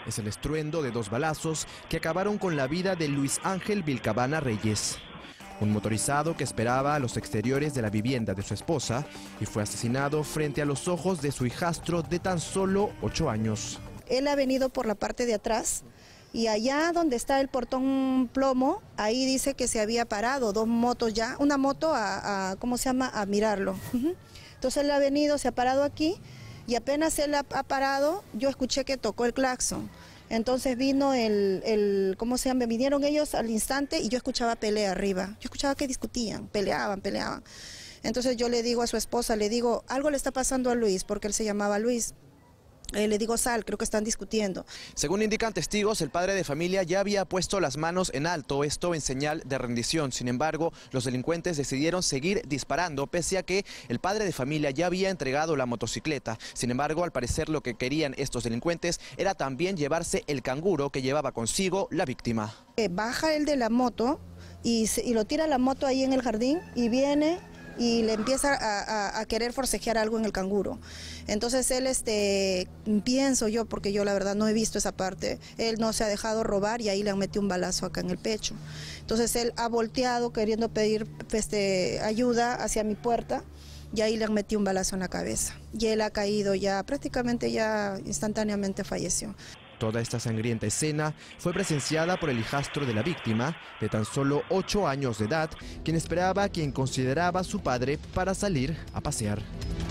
Es el estruendo de 2 balazos que acabaron con la vida de Luis Ángel Vilcabana Reyes, un motorizado que esperaba a los exteriores de la vivienda de su esposa y fue asesinado frente a los ojos de su hijastro de tan solo 8 años. Él ha venido por la parte de atrás y allá donde está el portón plomo, ahí dice que se había parado 2 motos ya, una moto ¿cómo se llama?, a mirarlo. Entonces él ha venido, se ha parado aquí y apenas él ha parado, yo escuché que tocó el claxon. Entonces vino ¿cómo se llama? Vinieron ellos al instante y yo escuchaba pelea arriba. Yo escuchaba que discutían, peleaban. Entonces yo le digo a su esposa, le digo, algo le está pasando a Luis, porque él se llamaba Luis. Le digo, sal, creo que están discutiendo. Según indican testigos, el padre de familia ya había puesto las manos en alto, esto en señal de rendición. Sin embargo, los delincuentes decidieron seguir disparando, pese a que el padre de familia ya había entregado la motocicleta. Sin embargo, al parecer lo que querían estos delincuentes era también llevarse el canguro que llevaba consigo la víctima. Baja él de la moto y lo tira la moto ahí en el jardín y viene y le empieza a querer forcejear algo en el canguro. Entonces él, pienso yo, porque yo la verdad no he visto esa parte, él no se ha dejado robar y ahí le han metido un balazo acá en el pecho. Entonces él ha volteado queriendo pedir ayuda hacia mi puerta y ahí le han metido un balazo en la cabeza. Y él ha caído ya, prácticamente ya instantáneamente falleció. Toda esta sangrienta escena fue presenciada por el hijastro de la víctima, de tan solo 8 años de edad, quien esperaba a quien consideraba su padre para salir a pasear.